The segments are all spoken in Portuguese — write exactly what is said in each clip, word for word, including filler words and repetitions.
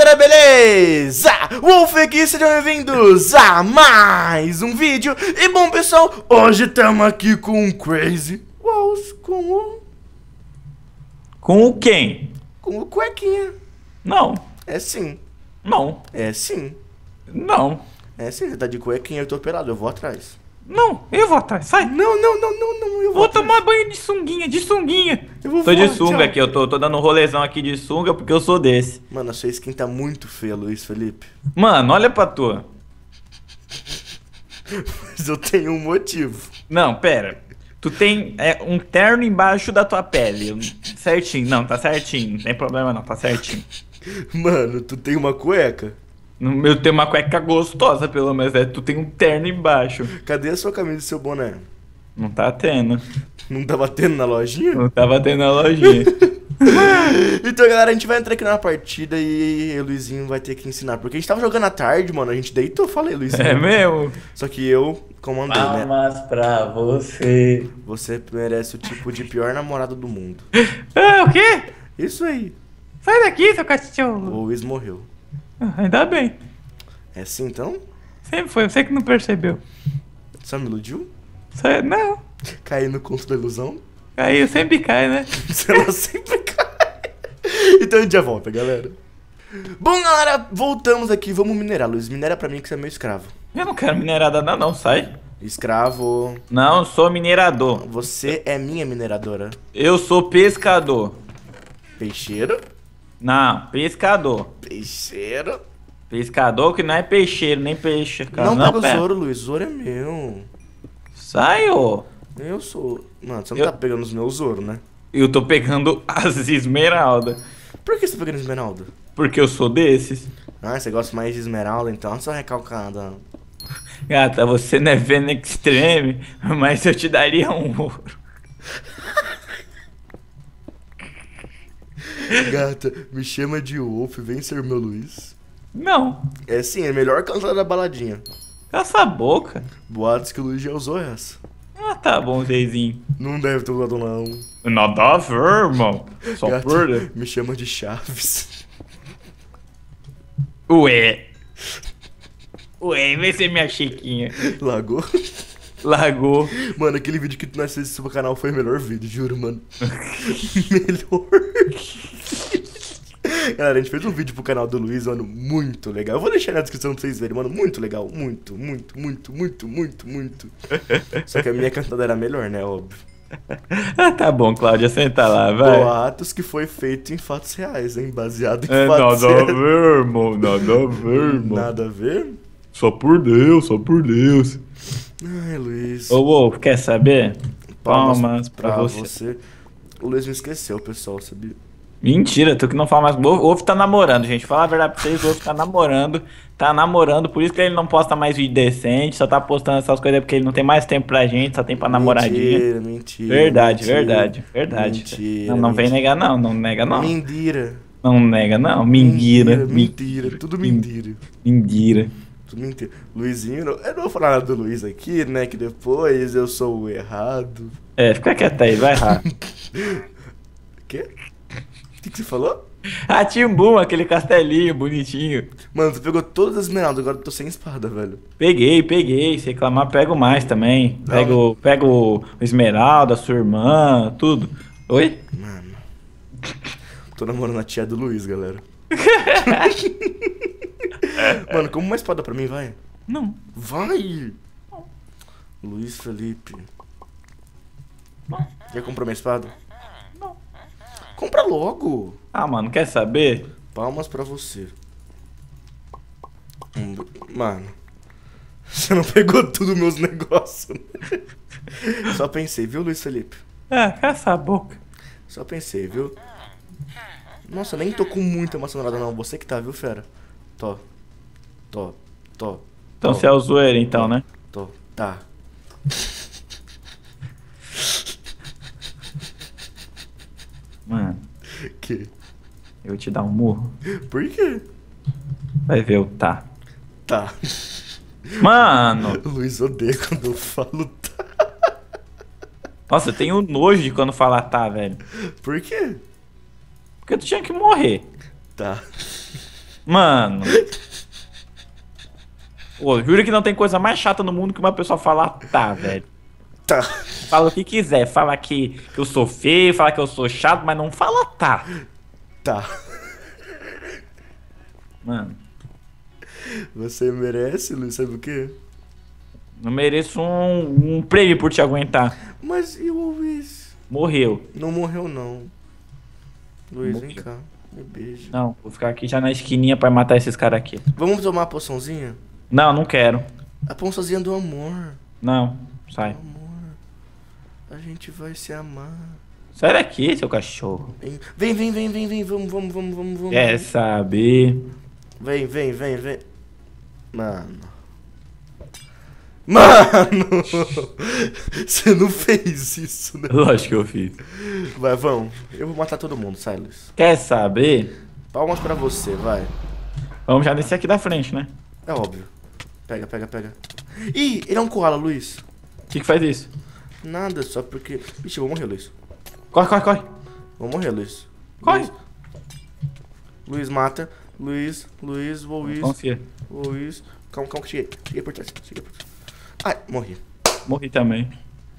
galera, beleza? Wolf aqui, sejam bem-vindos a mais um vídeo. E bom, pessoal, hoje estamos aqui com o Crazy Walls, com o... Com o quem? Com o Cuequinha. Não. É sim. Não. É sim. Não. É sim, você tá de cuequinha, eu tô pelado, eu vou atrás. Não, eu vou atrás, sai. Não, não, não, não, não, eu vou Vou atrás. tomar banho de sunguinha, de sunguinha. Eu vou Tô de voar, sunga tchau. aqui, eu tô, tô dando um rolezão aqui de sunga porque eu sou desse. Mano, a sua skin tá muito feia, Luiz Felipe. Mano, olha pra tua. Mas eu tenho um motivo. Não, pera. Tu tem é, um terno embaixo da tua pele. Certinho, não, tá certinho. Não tem problema não, tá certinho. Mano, tu tem uma cueca? Eu tenho uma cueca gostosa, pelo menos. É, tu tem um terno embaixo. Cadê a sua camisa e seu boné? Não tá tendo. Não tá batendo na lojinha? Não tá batendo na lojinha. Então, galera, a gente vai entrar aqui na partida e o Luizinho vai ter que ensinar. Porque a gente tava jogando à tarde, mano, a gente deitou, falei, Luizinho. É mesmo? Só que eu comandei, né? Palmas pra você. Você merece o tipo de pior namorado do mundo. Ah, o quê? Isso aí. Sai daqui, seu O cachorro. Luiz morreu. Ah, ainda bem. É assim, então? Sempre foi, você que não percebeu. Só me iludiu? Sai, não, Caí no conto da ilusão? caiu, sempre cai, né? Ela sempre cai. Então a gente já volta, galera. Bom, galera, voltamos aqui. Vamos minerar, Luiz. Minera pra mim que você é meu escravo. Eu não quero minerada não, não, sai. Escravo. Não, eu sou minerador. Você é minha mineradora. Eu sou pescador. Peixeiro? Não, pescador. Peixeiro? Pescador que não é peixeiro, nem peixe. Cara. Não, pega o pera. Zoro, Luiz. O Zoro é meu. Sai, ô. Eu sou. Mano, você não Eu- tá pegando os meus Zoro, né? Eu tô pegando as esmeraldas. Por que você tá pegando esmeralda? Porque eu sou desses. Ah, você gosta mais de esmeralda, então só recalcada. Gata, você não é Venom Extreme, mas eu te daria um ouro. Gata, me chama de Wolf, vem ser meu Luiz. Não, É sim, é melhor cantar da baladinha. cala essa boca. Boatos que o Luiz já usou essa. Ah, tá bom, Zeizinho. Não deve ter usado não. Nada a ver, irmão. Só Gata, por... me chama de Chaves. Ué. Ué, vê se é minha chiquinha. Lagou? Largou. Mano, aquele vídeo que nós fizemos no seu canal foi o melhor vídeo, juro, mano. Melhor. Galera, a gente fez um vídeo pro canal do Luiz, mano, muito legal. Eu vou deixar na descrição pra vocês verem, mano, muito legal. Muito, muito, muito, muito, muito, muito. Só que a minha cantada era melhor, né, óbvio. Ah, tá bom, Cláudia, senta lá, vai. Boatos que foi feito em fatos reais, hein, baseado em É, fatos nada a reais. ver, irmão, nada a ver, irmão. Nada a ver? Só por Deus, só por Deus. Ai, Luiz. Ô, Wolf, quer saber? Palmas pra, pra você. você. O Luiz me esqueceu, pessoal, sabia? Mentira, tu que não fala mais. O Wolf tá namorando, gente. Fala a verdade pra vocês, o Wolf tá namorando. Tá namorando, por isso que ele não posta mais vídeo decente, só tá postando essas coisas porque ele não tem mais tempo pra gente, só tem pra namoradinha. Mentira, mentira. Verdade, mentira, verdade, verdade. Mentira. Não, não vem mentira. negar não, não nega não. Mentira. Não nega não, mentira. Mentira, mentira, tudo mentira. Mentira. Tudo mentira. Luizinho, não- eu não vou falar nada do Luiz aqui, né? Que depois eu sou o errado. É, fica quieto aí, vai errar. Quê? O que, que você falou? Ah, Timbum, aquele castelinho bonitinho. Mano, tu pegou todas as esmeraldas, agora eu tô sem espada, velho. Peguei, peguei. Se reclamar, pego mais também. Não. Pego, pego o Esmeralda, sua irmã, tudo. Oi? Mano. Tô namorando a tia do Luiz, galera. Mano, como uma espada pra mim, vai. Não. Vai! Luiz Felipe. Já comprou minha espada? Não. Compra logo! Ah, mano, quer saber? Palmas pra você. Hum, Mano, você não pegou tudo meus negócios, né? Só pensei, viu, Luiz Felipe? Ah, cala essa boca. Só pensei, viu? Nossa, nem tô com muita maçanada não. Você que tá, viu, fera? Tô. Tô. Tô. Então Tô. você é o zoeiro, então, né? Tô. Tá. Mano, Que? eu vou te dar um murro. Por quê? Vai ver o tá. Tá. Mano! O Luiz odeia quando eu falo tá. Nossa, eu tenho nojo de quando falar tá, velho. Por quê? Porque tu tinha que morrer. Tá. Mano. Pô, juro que não tem coisa mais chata no mundo que uma pessoa falar tá, velho. Tá. Fala o que quiser. Fala que, que eu sou feio, fala que eu sou chato, mas não fala tá. Tá. Mano. Você merece, Luiz, sabe o quê? Não mereço um, um prêmio por te aguentar. Mas e o Luiz? Morreu. Não morreu, não. Luiz, Morreu. vem cá. Me beija. Não, vou ficar aqui já na esquininha pra matar esses caras aqui. Vamos tomar a poçãozinha? Não, não quero. A poçãozinha do amor. Não, sai. Amor. A gente vai se amar. Sai daqui, seu cachorro. Vem, vem, vem, vem, vem. Vamos, vamos, vamos, vamos, vamos. Quer saber? Vem, vem, vem, vem. Mano. Mano! Você não fez isso, né? Lógico que eu fiz. Vai, vamos. Eu vou matar todo mundo, Silas. Quer saber? Palmas pra você, vai. Vamos já descer aqui da frente, né? É óbvio. Pega, pega, pega. Ih, ele é um koala, Luiz. O que que faz isso? Nada, só porque... Ixi, eu vou morrer, Luiz. Corre, corre, corre. Vou morrer, Luiz. Corre. Luiz, Luiz mata. Luiz, Luiz, Luiz. Confia. Luiz. Calma, calma que cheguei. Cheguei por trás. Cheguei por trás. Ai, morri. Morri também.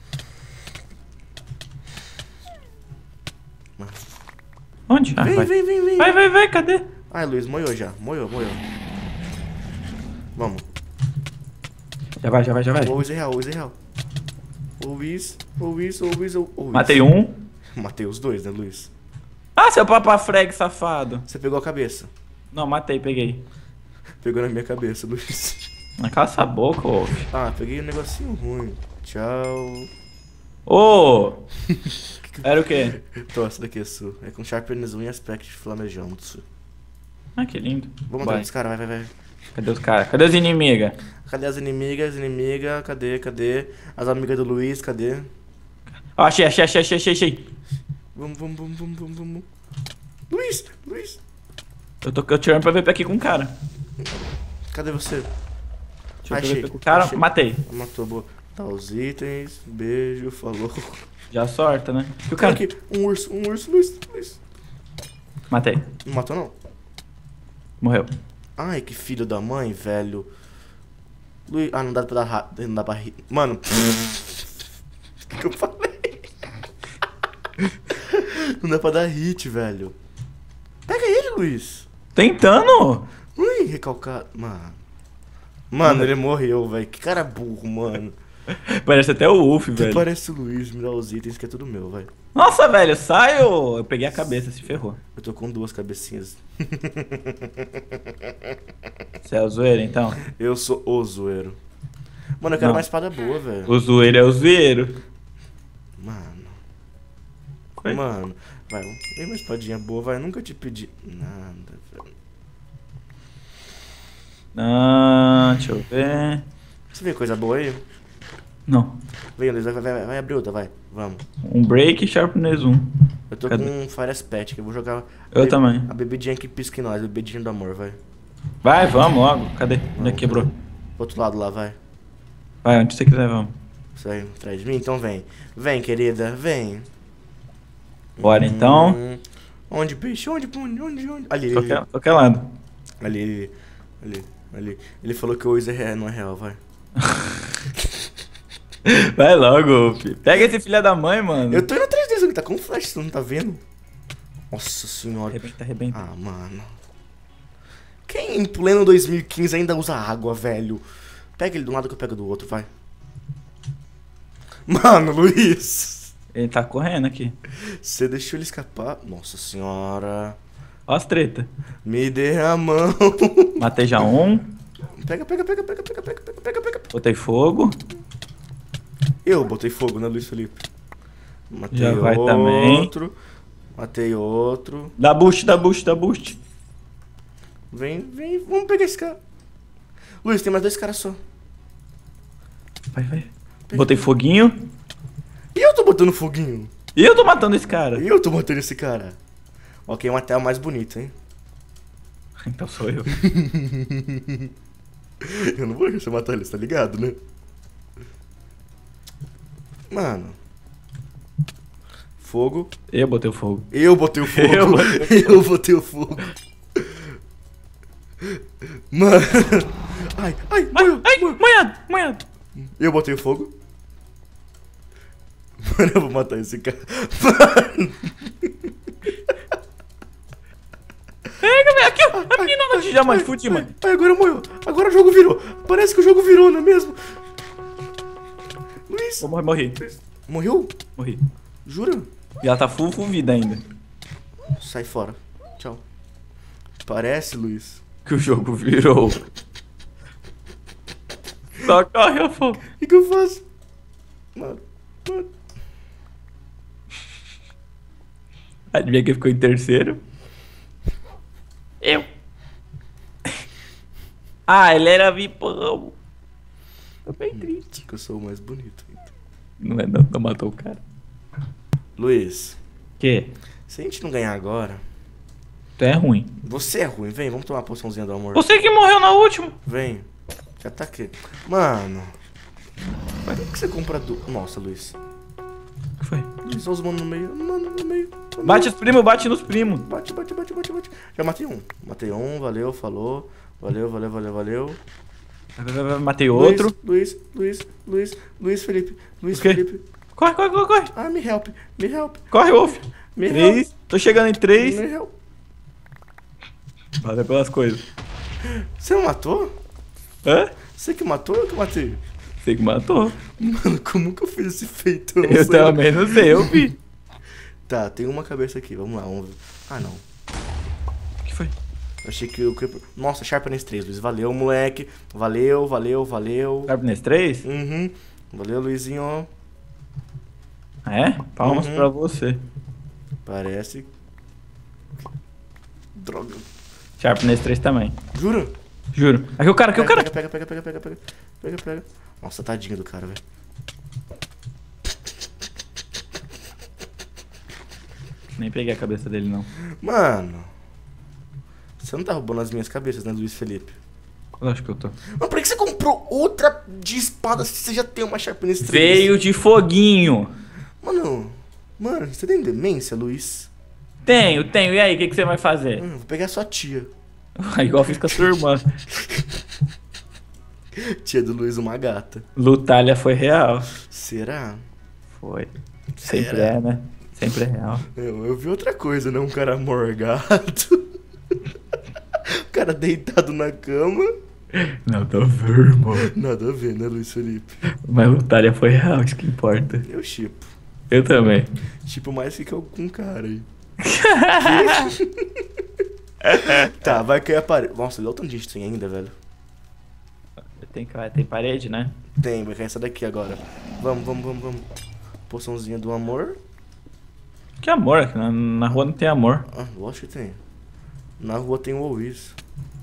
Onde? Ah, Vem, vai. vem, vem, vem. Vai, vai, vai, cadê? Ai, Luiz, moiou já. Moiou, moiou. Vamos. Já vai, já vai, já vai. O Luiz é real, o Luiz é real. O Luiz, o Luiz, o Luiz, o Luiz. Matei um. Matei os dois, né, Luiz? Ah, seu papafreg safado. Você pegou a cabeça. Não, matei, peguei. Pegou na minha cabeça, Luiz. Cala essa boca, ô. Ah, peguei um negocinho ruim. Tchau. Ô! Era o quê? Tô, essa daqui é sua. É com Sharpness um e aspecto de flamejante. Ah, que lindo. Vamos matar Vai. os caras, vai, vai, vai. Cadê os caras? Cadê os inimigas? Cadê as inimigas, inimiga? Cadê, cadê? As amigas do Luiz, cadê? Ó, achei, achei, achei, achei, achei, achei. Vamos, vamos, vamos, vamos, vamos, vamos. Luiz, Luiz. Eu tô tirando pra ver aqui com o cara. Cadê você? Deixa eu Achei, ver com o cara. achei. Matei. Matou, boa. Tá os itens, beijo, falou. Já sorta, né? E o Cara, cara? aqui, um urso, um urso, Luiz, Luiz. Matei. Não matou, não? Morreu. Ai, que filho da mãe, velho. Luiz... Ah, não dá pra dar... Ra... Não dá pra rir. Mano. O que, que eu falei? Não dá pra dar hit, velho. Pega ele, Luiz. Tentando? Ui, recalcado. Mano. Mano, ele morreu, velho. Que cara burro, mano. Parece até o Wolf, Tu velho. parece o Luiz, me dá os itens que é tudo meu, velho. Nossa, velho, sai, ô. Eu peguei a cabeça, se ferrou. Eu tô com duas cabecinhas. Você é o zoeiro, então? Eu sou o zoeiro. Mano, eu quero Não. uma espada boa, velho. O zoeiro é o zoeiro. Mano. Oi? Mano. Vai, vem uma espadinha boa, vai. Eu nunca te pedi nada, velho. Ah, deixa eu ver. Você vê coisa boa aí? Não. Vem, Luiz, vai, vai, vai, vai abrir outra, vai. Vamos. Um break sharpness um. Eu tô Cadê? com um Fire Pet, que eu vou jogar... Eu be- também. A bebidinha que pisca em nós, a bebidinha do amor, vai. Vai, vamos logo. Cadê? Onde é que quebrou? Pro outro lado lá, vai. Vai, onde você quiser, vamos. Sai atrás de mim? Então vem. Vem, querida, vem. Bora, então. Hum, Onde, peixe? Onde, onde, onde, onde? Ali, ali, Qualquer, qualquer lado. ali, ali, ali, ali. Ele falou que o Waze é real, não é real, vai. Vai logo, filho. Pega esse filho da mãe, mano. Eu tô indo atrás dele, ele tá com flash, você não tá vendo? Nossa senhora. Arrebenta, arrebenta. Ah, mano. Quem em pleno dois mil e quinze ainda usa água, velho? Pega ele de um lado que eu pego do outro, vai. Mano, Luiz. Ele tá correndo aqui. Você deixou ele escapar? Nossa senhora. Ó as treta. Me dê a mão. Matei já um. Pega, pega, pega, pega, pega, pega, pega, pega, pega. Botei fogo. Eu botei fogo, né, Luiz Felipe? Matei Já vai outro. também. Matei outro. Dá boost, dá boost, dá boost. Vem, vem, vamos pegar esse cara. Luiz, tem mais dois caras só. Vai, vai. Botei foguinho. E eu tô botando foguinho. E eu tô matando esse cara. E eu tô matando esse cara. Ok, uma tela mais bonita, hein? Então sou eu. Eu não vou deixar você matar ele, você tá ligado, né? Mano. Fogo. Eu botei o fogo. Eu botei o fogo. Eu Eu botei botei, o fogo. Mano. Ai, ai, moiou, Ai, moiou. moiado, moiado. Eu botei fogo. Mano, eu vou matar esse cara. Mano. Pega, velho. Aqui, ó. A menina não te diamante. Fudi, mano. Ai, agora moiou. Agora o jogo virou. Parece que o jogo virou, não é mesmo? Luiz. Eu morri, morri. Morreu? Morri. Jura? E ela tá full, full vida ainda. Sai fora. Tchau. Parece, Luiz. Que o jogo virou. Só corre, eu fogo. O que, que eu faço? Mano, mano. Adivinha quem ficou em terceiro? Eu. Ah, ele era vipão. Tô bem triste. Que eu sou o mais bonito. Então. Não é não, não matou o cara. Luiz, Que? se a gente não ganhar agora... Tu é ruim. Você é ruim, vem, vamos tomar uma poçãozinha do amor. Você que morreu na última. Vem. Já tá aqui. Mano. Mas por que você compra do... Nossa, Luiz. O que foi? Luiz, olha os manos no meio. Mano, no meio. No Bate meio. os primos, bate nos primos. Bate, bate, bate, bate, bate. Já matei um. Matei um, valeu, falou. Valeu, valeu, valeu, valeu. Matei outro. Luiz, Luiz, Luiz, Luiz Felipe. Luiz O quê? Felipe. Corre, corre, corre, corre. Ah, me help, me help. Corre, Wolf. Me Três. help. Tô chegando em três. Me help. Valeu pelas coisas. Você não matou? Hã? Você que matou ou eu que matei? Você que matou. Mano, como que eu fiz esse feito? Eu, não Eu sei. também não sei, eu vi. Tá, tem uma cabeça aqui, vamos lá, vamos ver. Ah, não. O que foi? Eu achei que o Creeper... Nossa, Sharpness três, Luiz. Valeu, moleque. Valeu, valeu, valeu. Sharpness três? Uhum. Valeu, Luizinho. É? Palmas Uhum. pra você. Parece... Droga. Sharpness três também. Jura? Juro. Aqui o cara, aqui o cara. Pega, pega, pega, pega, pega, pega. Pega, pega. Nossa, tadinho do cara, velho. Nem peguei a cabeça dele, não. Mano. Você não tá roubando as minhas cabeças, né, Luiz Felipe? Eu acho que eu tô. Mas por que você comprou outra de espada se você já tem uma Sharpness três? Veio de foguinho. Mano, mano, você tem demência, Luiz? Tenho, tenho. E aí, o que, que você vai fazer? Hum, vou pegar sua tia. Igual eu fiz com a sua irmã. Tia do Luiz, uma gata. Lutalha foi real. Será? Foi. Sempre Será? é, né? Sempre é real. Eu, eu vi outra coisa, né? Um cara morgado. O cara deitado na cama. Nada a ver, irmão. Nada a ver, né, Luiz Felipe? Mas Lutalha foi real, isso que importa. Eu chipo. Eu também. Chipo mais fica com um cara aí. Tá, vai cair a parede. Nossa, olha o tanto de gente tem ainda, velho. Tem, tem parede, né? Tem, vai cair essa daqui agora. Vamos, vamos, vamos, vamos. Poçãozinha do amor. Que amor, aqui na, na rua não tem amor. Ah, lógico que tem. Na rua tem o Luiz.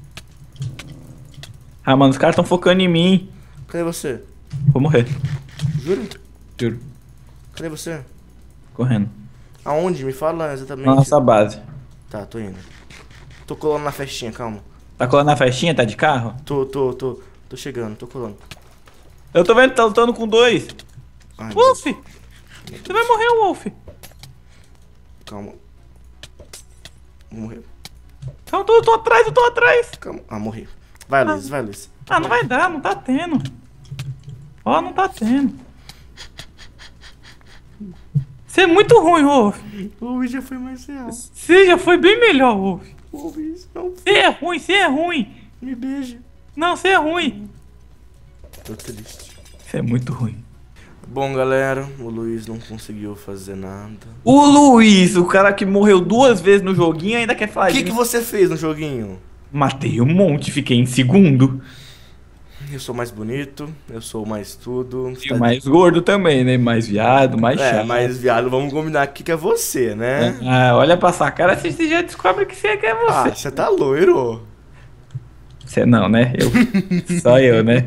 Ah, mano, os caras tão focando em mim. Cadê você? Vou morrer. Jura? Juro. Cadê você? Correndo. Aonde? Me fala exatamente. Na nossa base. Tá, tô indo. Tô colando na festinha, calma. Tá colando na festinha? Tá de carro? Tô, tô, tô. Tô chegando, tô colando. Eu tô vendo que tá lutando com dois. Ai, Wolf! Deus. Você vai morrer, Wolf. Calma. Vou morrer. Calma, eu tô, eu tô atrás, eu tô atrás. Calma. Ah, morri. Vai, Luiz, vai, Luiz. Ah, não vai dar, não tá tendo. Ó, não tá tendo. Você é muito ruim, Wolf. O Luiz já foi mais real. Você já foi bem melhor, Wolf. O Luiz não Você é ruim, você é ruim. me beija. Não, você é ruim. Tô triste. Você é muito ruim. Bom, galera, o Luiz não conseguiu fazer nada. O Luiz, o cara que morreu duas vezes no joguinho, ainda quer falar O que, de que mim. você fez no joguinho? Matei um monte, fiquei em segundo. Eu sou mais bonito, eu sou mais tudo. E o mais gordo também, né? Mais viado, mais É, chato. mas viado, vamos combinar aqui que é você, né? Ah, olha pra sua cara, você já descobre que você é Ah, você. você tá loiro. Você não, né? Eu. Só eu, né?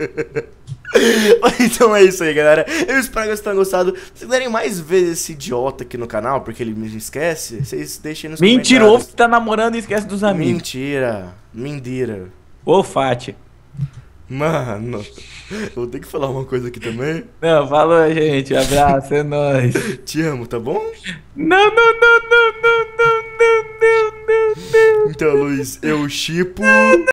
Então é isso aí, galera. Eu espero que vocês tenham gostado. Se quiserem mais ver esse idiota aqui no canal, porque ele me esquece, vocês deixem nos Mentira, o comentários. Wolf tá namorando e esquece dos amigos. Mentira. Mentira. Ô, Fati. Mano, eu vou ter que falar uma coisa aqui também. Não, falou, gente. Abraço, é nóis. Te amo, tá bom? Não, não, não, não, não, não, não, não, não, não. Então, Luiz, eu chipo.